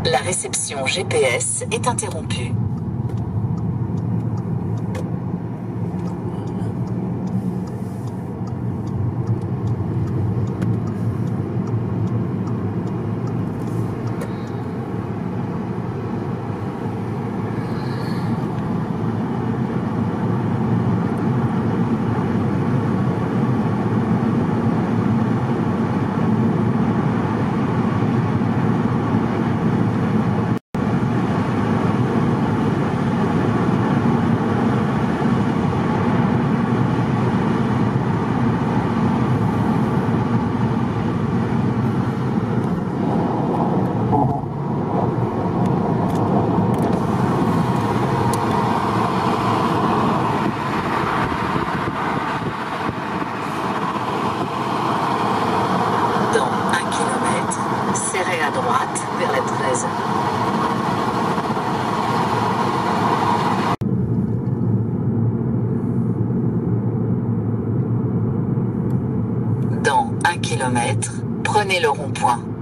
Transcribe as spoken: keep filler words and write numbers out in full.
La réception G P S est interrompue. Serrez à droite vers la treize. Dans un kilomètre, prenez le rond-point.